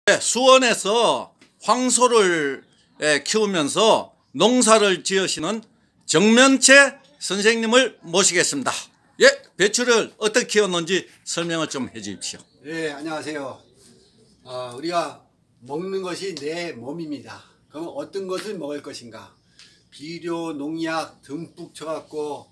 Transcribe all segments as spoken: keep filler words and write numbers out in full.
수원에서 황소를 키우면서 농사를 지으시는 정면채 선생님을 모시겠습니다. 예, 배추를 어떻게 키웠는지 설명을 좀 해주십시오. 네, 안녕하세요. 어, 우리가 먹는 것이 내 몸입니다. 그럼 어떤 것을 먹을 것인가? 비료, 농약 듬뿍 쳐갖고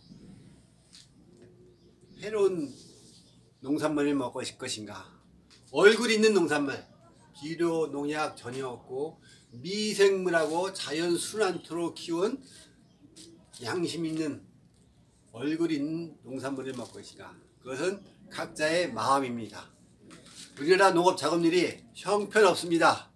해로운 농산물을 먹을 것인가? 얼굴 있는 농산물, 비료, 농약 전혀 없고 미생물하고 자연순환토로 키운 양심 있는 얼굴 있는 농산물을 먹을 것인가? 그것은 각자의 마음입니다. 우리나라 농업 작업률이 형편없습니다.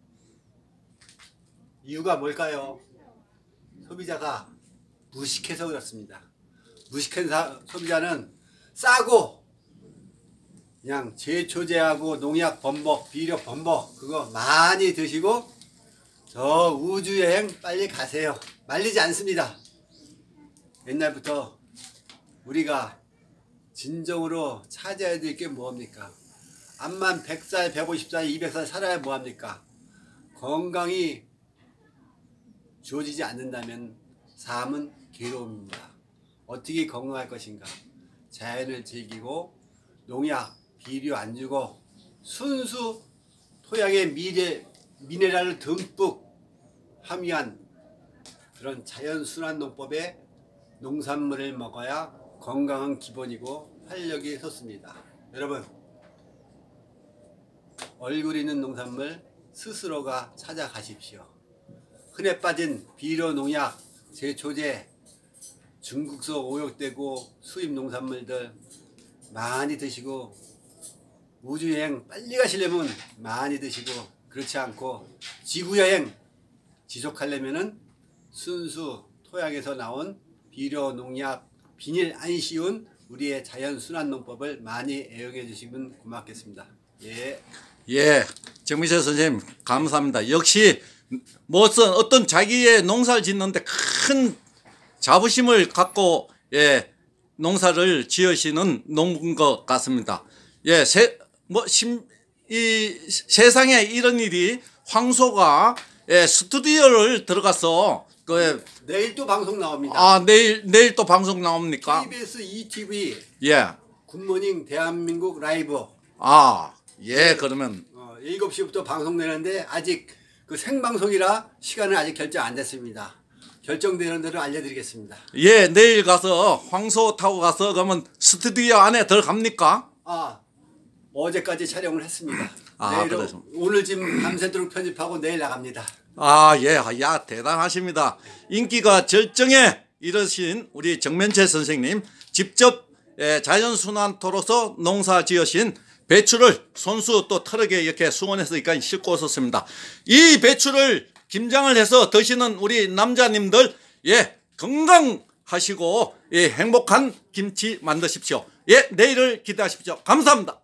이유가 뭘까요? 소비자가 무식해서 그렇습니다. 무식한 사, 소비자는 싸고 그냥 제초제하고 농약 범벅, 비료 범벅 그거 많이 드시고 저 우주여행 빨리 가세요. 말리지 않습니다. 옛날부터 우리가 진정으로 찾아야 될 게 뭐합니까? 암만 백 살, 백오십 살, 이백 살 살아야 뭐합니까? 건강이 주어지지 않는다면 삶은 괴로움입니다. 어떻게 건강할 것인가? 자연을 즐기고 농약, 비료 안 주고 순수 토양의 미래, 미네랄을 듬뿍 함유한 그런 자연순환 농법의 농산물을 먹어야 건강은 기본이고 활력이 솟습니다. 여러분, 얼굴 있는 농산물 스스로가 찾아가십시오. 흔해 빠진 비료, 농약, 제초제, 중국서 오염되고 수입 농산물들 많이 드시고 우주여행 빨리 가시려면 많이 드시고 그렇지 않고 지구여행 지속하려면은 순수 토양에서 나온 비료, 농약, 비닐 안 씌운 우리의 자연순환농법을 많이 애용해 주시면 고맙겠습니다. 예. 예, 정민철 선생님 감사합니다. 역시 무슨 어떤 자기의 농사를 짓는데 큰 자부심을 갖고 예 농사를 지으시는 농부인 것 같습니다. 예, 세, 뭐 심, 이 세상에 이런 일이 황소가 예, 스튜디오를 들어가서 그 내일 또 방송 나옵니다. 아 내일 내일 또 방송 나옵니까? 케이비에스 이티비 예. 굿모닝 대한민국 라이브. 아 예, 그러면 어, 일곱 시부터 방송되는데 아직 그 생방송이라 시간은 아직 결정 안 됐습니다. 결정되는 대로 알려드리겠습니다. 예, 내일 가서 황소 타고 가서 그러면 스튜디오 안에 들어갑니까? 아, 어제까지 촬영을 했습니다. 아, 내일 그래서. 오늘 지금 밤새도록 편집하고 내일 나갑니다. 아, 예, 야, 대단하십니다. 인기가 절정에 이르신 우리 정면채 선생님 직접 예, 자연순환토로서 농사 지으신 배추를 손수 또 트럭에 이렇게 수원에서 여기까지 싣고 오셨습니다. 이 배추를 김장을 해서 드시는 우리 남자님들 예 건강하시고 예 행복한 김치 만드십시오. 예 내일을 기대하십시오. 감사합니다.